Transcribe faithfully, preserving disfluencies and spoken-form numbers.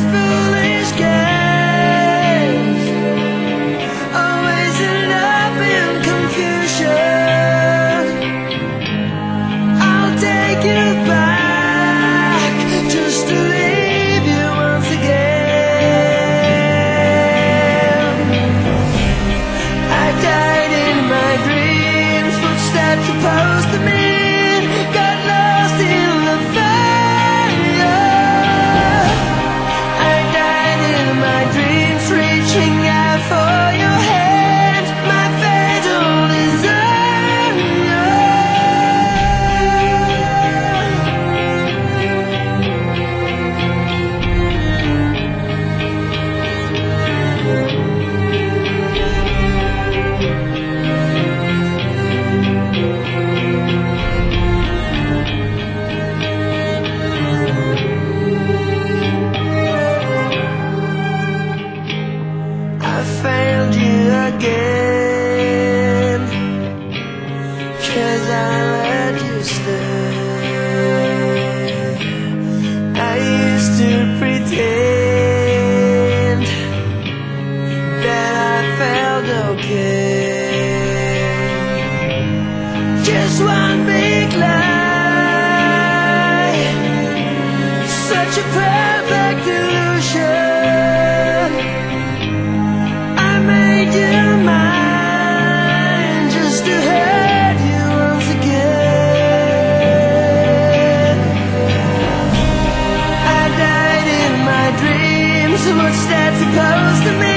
foolish games always end up in confusion. I'll take you back just to leave you once again. I died in my dreams, footsteps supposed to mean got lost in the fire. I died in my dreams, reaching out for your hand, my fatal I failed you again, 'cause I let you stay. I used to pretend that I felt okay. Just one big lie, such a perfect illusion. I made you mine just to hurt you once again. I died in my dreams, what's that supposed to mean?